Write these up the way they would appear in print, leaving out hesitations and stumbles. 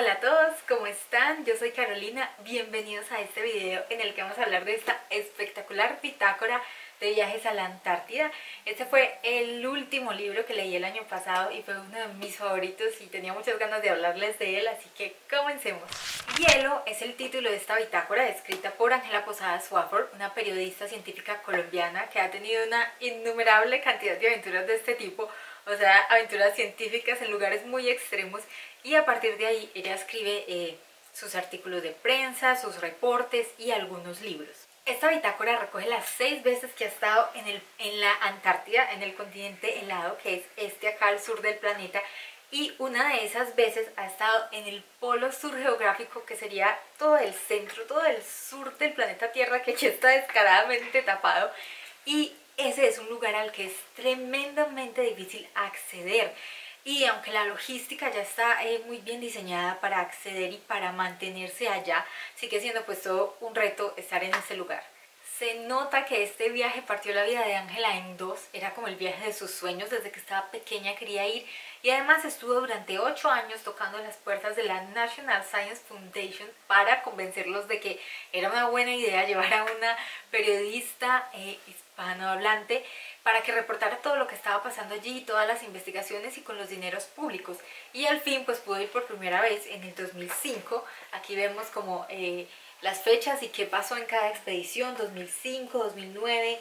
Hola a todos, ¿cómo están? Yo soy Carolina, bienvenidos a este video en el que vamos a hablar de esta espectacular bitácora de viajes a la Antártida. Este fue el último libro que leí el año pasado y fue uno de mis favoritos y tenía muchas ganas de hablarles de él, así que comencemos. Hielo es el título de esta bitácora, escrita por Ángela Posada Swafford, una periodista científica colombiana que ha tenido una innumerable cantidad de aventuras de este tipo, o sea, aventuras científicas en lugares muy extremos, y a partir de ahí ella escribe sus artículos de prensa, sus reportes y algunos libros. Esta bitácora recoge las 6 veces que ha estado en la Antártida, en el continente helado, que es este acá al sur del planeta, y una de esas veces ha estado en el polo sur geográfico, que sería todo el centro, todo el sur del planeta Tierra, que aquí está descaradamente tapado, y ese es un lugar al que es tremendamente difícil acceder. Y aunque la logística ya está muy bien diseñada para acceder y para mantenerse allá, sigue siendo pues todo un reto estar en ese lugar. Se nota que este viaje partió la vida de Ángela en dos, era como el viaje de sus sueños, desde que estaba pequeña quería ir, y además estuvo durante 8 años tocando las puertas de la National Science Foundation para convencerlos de que era una buena idea llevar a una periodista hispanohablante para que reportara todo lo que estaba pasando allí, todas las investigaciones y con los dineros públicos. Y al fin pues pudo ir por primera vez en el 2005, aquí vemos como las fechas y qué pasó en cada expedición: 2005, 2009,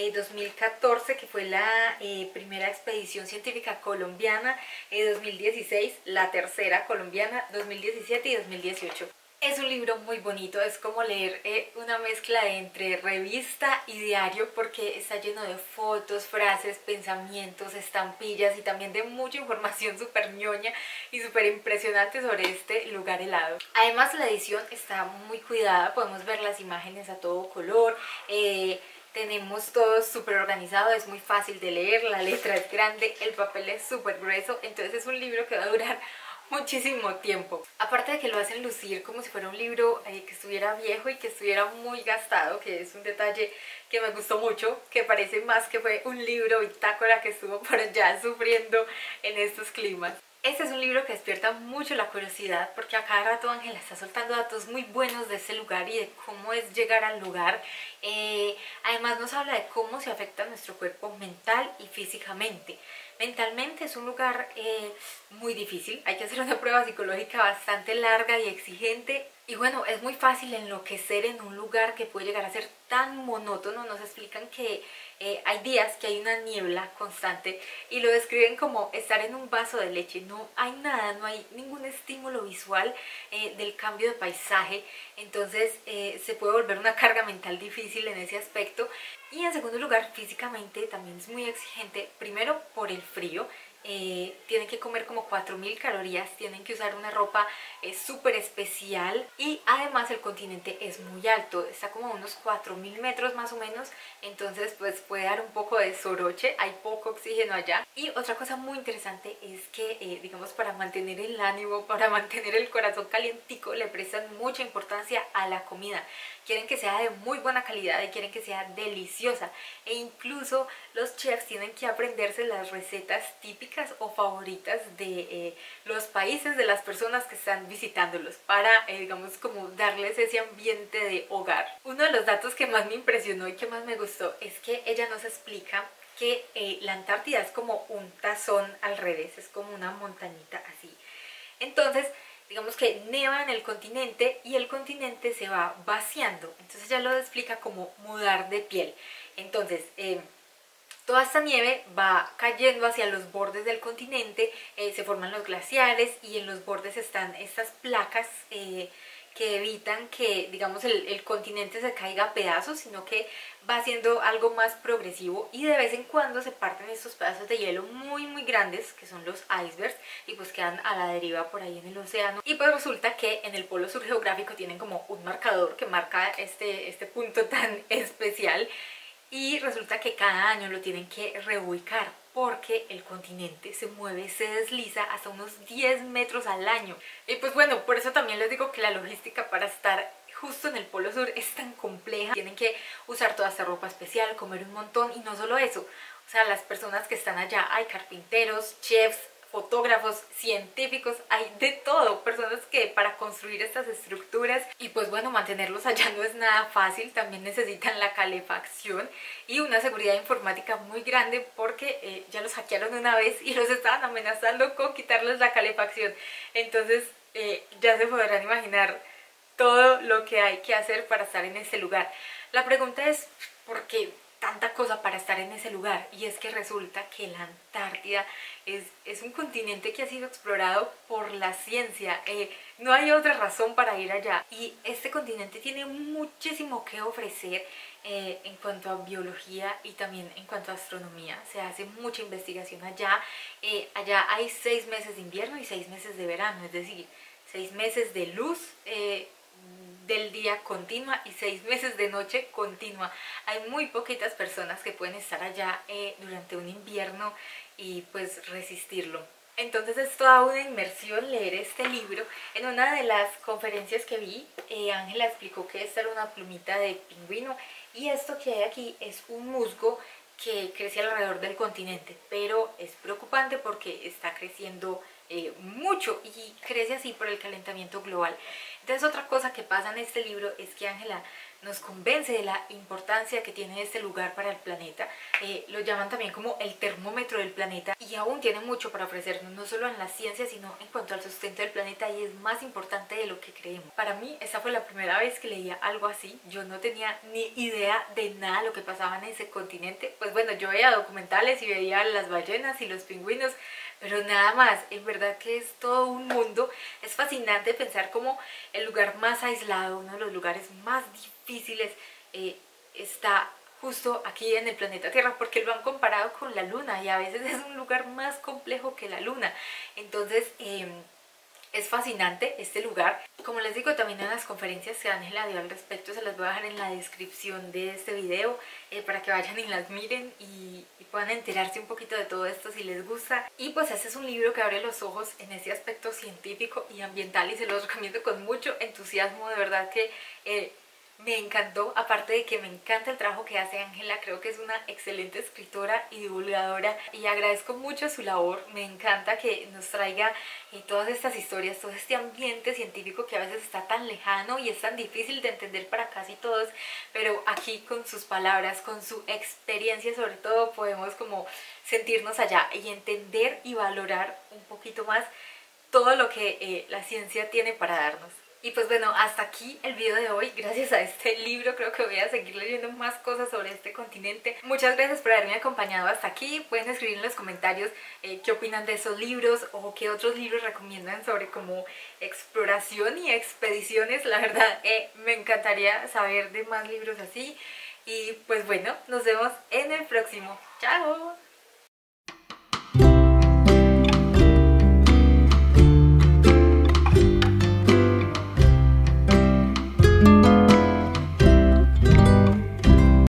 2014, que fue la primera expedición científica colombiana, 2016, la tercera colombiana, 2017 y 2018. Es un libro muy bonito, es como leer una mezcla entre revista y diario, porque está lleno de fotos, frases, pensamientos, estampillas y también de mucha información súper ñoña y súper impresionante sobre este lugar helado. Además la edición está muy cuidada, podemos ver las imágenes a todo color, tenemos todo súper organizado, es muy fácil de leer, la letra es grande, el papel es súper grueso, entonces es un libro que va a durar muchísimo tiempo. Aparte de que lo hacen lucir como si fuera un libro que estuviera viejo y que estuviera muy gastado, que es un detalle que me gustó mucho, que parece más que fue un libro bitácora que estuvo por allá sufriendo en estos climas. Este es un libro que despierta mucho la curiosidad, porque a cada rato Ángela está soltando datos muy buenos de ese lugar y de cómo es llegar al lugar. Además nos habla de cómo se afecta nuestro cuerpo mental y físicamente. Mentalmente es un lugar muy difícil, hay que hacer una prueba psicológica bastante larga y exigente. Y bueno, es muy fácil enloquecer en un lugar que puede llegar a ser tan monótono. Nos explican que hay días que hay una niebla constante y lo describen como estar en un vaso de leche. No hay nada, no hay ningún estímulo visual del cambio de paisaje. Entonces se puede volver una carga mental difícil en ese aspecto. Y en segundo lugar, físicamente también es muy exigente, primero por el frío. Tienen que comer como 4000 calorías, tienen que usar una ropa súper especial, y además el continente es muy alto, está como a unos 4000 metros más o menos, entonces pues puede dar un poco de soroche, hay poco oxígeno allá. Y otra cosa muy interesante es que digamos, para mantener el ánimo, para mantener el corazón calientico, le prestan mucha importancia a la comida. Quieren que sea de muy buena calidad y quieren que sea deliciosa, e incluso los chefs tienen que aprenderse las recetas típicas o favoritas de los países, de las personas que están visitándolos, para digamos como darles ese ambiente de hogar. Uno de los datos que más me impresionó y que más me gustó es que ella nos explica que la Antártida es como un tazón al revés, es como una montañita así. Entonces digamos que neva en el continente y el continente se va vaciando, entonces ya lo explica como mudar de piel. Entonces toda esta nieve va cayendo hacia los bordes del continente, se forman los glaciares y en los bordes están estas placas que evitan que, digamos, el continente se caiga a pedazos, sino que va siendo algo más progresivo, y de vez en cuando se parten estos pedazos de hielo muy grandes, que son los icebergs, y pues quedan a la deriva por ahí en el océano. Y pues resulta que en el polo sur geográfico tienen como un marcador que marca este punto tan especial, y resulta que cada año lo tienen que reubicar porque el continente se mueve, se desliza hasta unos 10 metros al año. Y pues bueno, por eso también les digo que la logística para estar justo en el polo sur es tan compleja. Tienen que usar toda esta ropa especial, comer un montón, y no solo eso, o sea, las personas que están allá, hay carpinteros, chefs, fotógrafos, científicos, hay de todo, personas que para construir estas estructuras y pues bueno, mantenerlos allá no es nada fácil, también necesitan la calefacción y una seguridad informática muy grande porque ya los hackearon una vez y los estaban amenazando con quitarles la calefacción. Entonces ya se podrán imaginar todo lo que hay que hacer para estar en ese lugar. La pregunta es, ¿por qué tanta cosa para estar en ese lugar? Y es que resulta que la Antártida es un continente que ha sido explorado por la ciencia. No hay otra razón para ir allá. Y este continente tiene muchísimo que ofrecer en cuanto a biología y también en cuanto a astronomía. Se hace mucha investigación allá. Allá hay 6 meses de invierno y 6 meses de verano, es decir, 6 meses de luz del día continua y 6 meses de noche continua. Hay muy poquitas personas que pueden estar allá durante un invierno y pues resistirlo. Entonces es toda una inmersión leer este libro. En una de las conferencias que vi, Ángela explicó que esta era una plumita de pingüino y esto que hay aquí es un musgo que crece alrededor del continente, pero es preocupante porque está creciendo mucho y crece así por el calentamiento global. Entonces otra cosa que pasa en este libro es que Ángela nos convence de la importancia que tiene este lugar para el planeta. Lo llaman también como el termómetro del planeta y aún tiene mucho para ofrecernos, no solo en la ciencia sino en cuanto al sustento del planeta, y es más importante de lo que creemos. Para mí esa fue la primera vez que leía algo así. Yo no tenía ni idea de nada de lo que pasaba en ese continente. Pues bueno, yo veía documentales y veía las ballenas y los pingüinos, pero nada más. En verdad que es todo un mundo. Es fascinante pensar cómo el lugar más aislado, uno de los lugares más difíciles, está justo aquí en el planeta Tierra, porque lo han comparado con la Luna y a veces es un lugar más complejo que la Luna. Entonces es fascinante este lugar. Como les digo, también en las conferencias que Ángela dio al respecto se las voy a dejar en la descripción de este video para que vayan y las miren y puedan enterarse un poquito de todo esto si les gusta. Y pues este es un libro que abre los ojos en ese aspecto científico y ambiental y se los recomiendo con mucho entusiasmo. De verdad que me encantó, aparte de que me encanta el trabajo que hace Ángela. Creo que es una excelente escritora y divulgadora y agradezco mucho su labor. Me encanta que nos traiga todas estas historias, todo este ambiente científico que a veces está tan lejano y es tan difícil de entender para casi todos, pero aquí con sus palabras, con su experiencia sobre todo, podemos como sentirnos allá y entender y valorar un poquito más todo lo que la ciencia tiene para darnos. Y pues bueno, hasta aquí el video de hoy. Gracias a este libro creo que voy a seguir leyendo más cosas sobre este continente. Muchas gracias por haberme acompañado hasta aquí. Pueden escribir en los comentarios qué opinan de esos libros o qué otros libros recomiendan sobre como exploración y expediciones. La verdad me encantaría saber de más libros así. Y pues bueno, nos vemos en el próximo. ¡Chao!